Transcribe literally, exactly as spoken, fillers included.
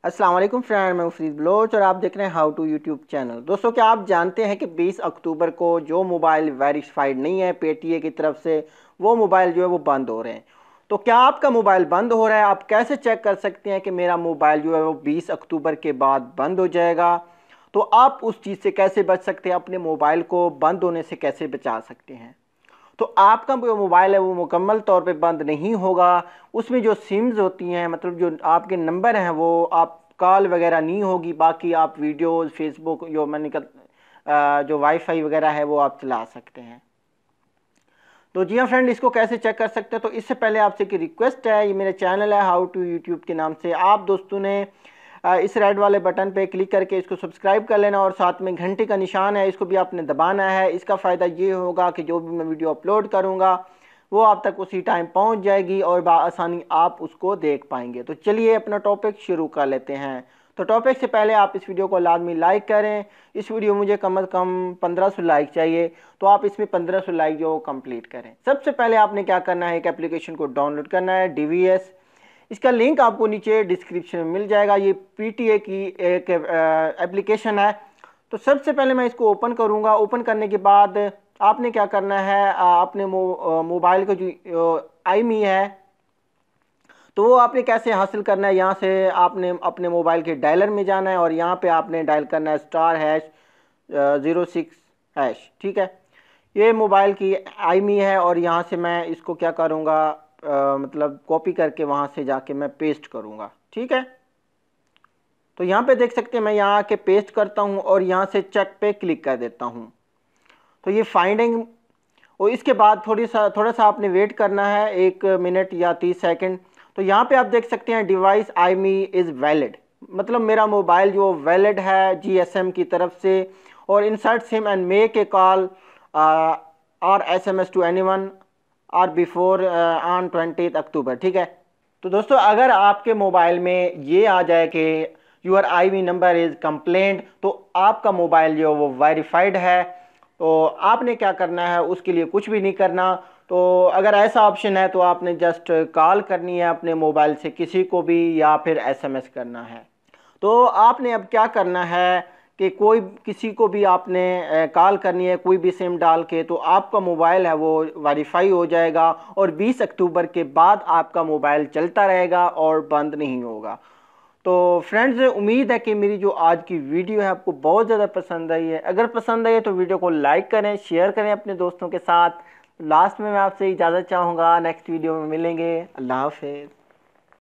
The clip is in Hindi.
अस्सलाम वालेकुम फ्रेंड, मैं मुफरीद बलोच और आप देख रहे हैं हाउ टू यूट्यूब चैनल। दोस्तों, क्या आप जानते हैं कि बीस अक्टूबर को जो मोबाइल वेरीफाइड नहीं है पेटीए की तरफ से, वो मोबाइल जो है वो बंद हो रहे हैं। तो क्या आपका मोबाइल बंद हो रहा है? आप कैसे चेक कर सकते हैं कि मेरा मोबाइल जो है वो बीस अक्टूबर के बाद बंद हो जाएगा? तो आप उस चीज़ से कैसे बच सकते हैं? अपने मोबाइल को बंद होने से कैसे बचा सकते हैं? तो आपका जो मोबाइल है वो मुकम्मल तौर पे बंद नहीं होगा। उसमें जो सिम्स होती हैं, मतलब जो आपके नंबर हैं, वो आप कॉल वगैरह नहीं होगी। बाकी आप वीडियोस, फेसबुक, जो मैंने कहा जो वाईफाई वगैरह है वो आप चला सकते हैं। तो जी हाँ फ्रेंड, इसको कैसे चेक कर सकते हैं? तो इससे पहले आपसे एक रिक्वेस्ट है, ये मेरा चैनल है हाउ टू यूट्यूब के नाम से। आप दोस्तों ने इस रेड वाले बटन पे क्लिक करके इसको सब्सक्राइब कर लेना और साथ में घंटे का निशान है, इसको भी आपने दबाना है। इसका फ़ायदा ये होगा कि जो भी मैं वीडियो अपलोड करूँगा वो आप तक उसी टाइम पहुँच जाएगी और बआसानी आप उसको देख पाएंगे। तो चलिए अपना टॉपिक शुरू कर लेते हैं। तो टॉपिक से पहले आप इस वीडियो को लाजमी लाइक करें। इस वीडियो मुझे कम अज़ कम पंद्रह सौ लाइक चाहिए, तो आप इसमें पंद्रह सौ लाइक जो कंप्लीट करें। सबसे पहले आपने क्या करना है, एक एप्लीकेशन को डाउनलोड करना है, डी वी एस। इसका लिंक आपको नीचे डिस्क्रिप्शन में मिल जाएगा। ये पी टी ए की एक एप्लीकेशन है। तो सबसे पहले मैं इसको ओपन करूँगा। ओपन करने के बाद आपने क्या करना है, अपने मो, मोबाइल का जो आई मी है तो वो आपने कैसे हासिल करना है, यहाँ से आपने अपने मोबाइल के डायलर में जाना है और यहाँ पे आपने डायल करना है star hash zero six hash. ठीक है, ये मोबाइल की आई मी है और यहाँ से मैं इसको क्या करूँगा, मतलब कॉपी करके वहाँ से जाके मैं पेस्ट करूँगा। ठीक है, तो यहाँ पे देख सकते हैं मैं यहाँ आके पेस्ट करता हूँ और यहाँ से चेक पे क्लिक कर देता हूँ। तो ये फाइंडिंग, और इसके बाद थोड़ी सा थोड़ा सा आपने वेट करना है, एक मिनट या तीस सेकंड। तो यहाँ पे आप देख सकते हैं device IMEI is valid, मतलब मेरा मोबाइल जो वैलिड है जी एस एम की तरफ से। और insert sim and make a call और S M S to anyone और बिफोर ऑन ट्वेंटी अक्टूबर। ठीक है, तो दोस्तों अगर आपके मोबाइल में ये आ जाए कि your IMEI number is complaint, तो आपका मोबाइल जो वो वेरीफाइड है। तो आपने क्या करना है, उसके लिए कुछ भी नहीं करना। तो अगर ऐसा ऑप्शन है तो आपने जस्ट कॉल करनी है अपने मोबाइल से किसी को भी, या फिर एस एम एस करना है। तो आपने अब क्या करना है कि कोई किसी को भी आपने कॉल करनी है, कोई भी सिम डाल के, तो आपका मोबाइल है वो वेरीफाई हो जाएगा और बीस अक्टूबर के बाद आपका मोबाइल चलता रहेगा और बंद नहीं होगा। तो फ्रेंड्स, उम्मीद है कि मेरी जो आज की वीडियो है आपको बहुत ज़्यादा पसंद आई है। अगर पसंद आई है तो वीडियो को लाइक करें, शेयर करें अपने दोस्तों के साथ। लास्ट में मैं आपसे इजाज़त चाहूँगा, नेक्स्ट वीडियो में मिलेंगे। अल्लाह हाफ़िज़।